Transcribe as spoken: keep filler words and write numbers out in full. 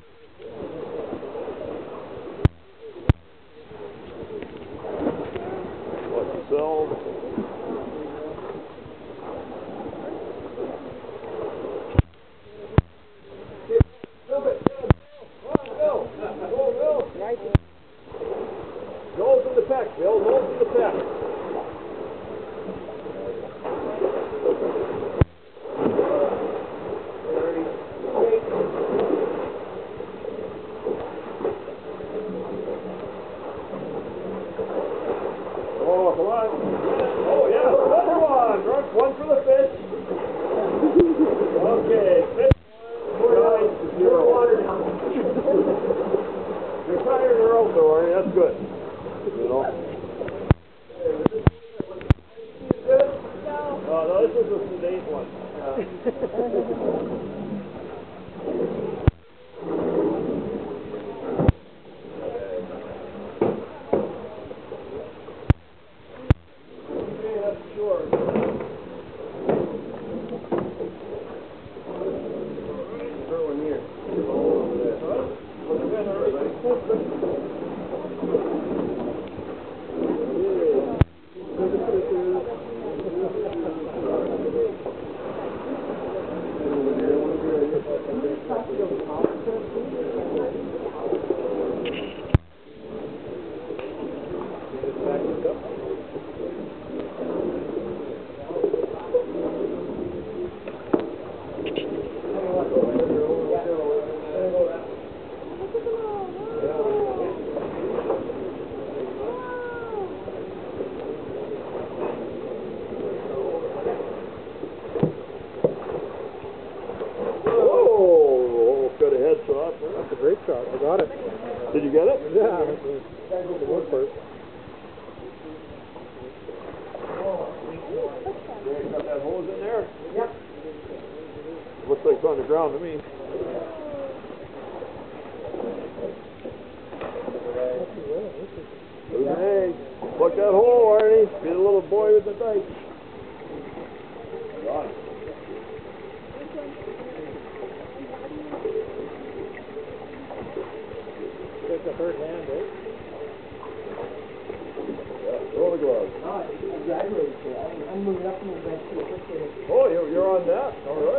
Watch yourself. Nose in the peck, Bill. Nose in the peck. Oh, come on. Oh, yeah. Another one. Run. One for the fish. Okay. Fish. Nine to zero. You're tired or out though, aren't you? That's good. You know? No, no, this is a sedate one. Okay, that's short. Throw one here. That's a great shot. I got it. Did you get it? Yeah. That's the one part. You got that hose in there? Yep. Looks like it's on the ground to me. Hey, plug that hole, Arnie. Be the little boy with the knife. Got it. Take the third hand, eh? Yeah, throw the gloves. Oh, I graduated today. I'm moving up from the bench to the quick. Oh, you're, you're on that? All right.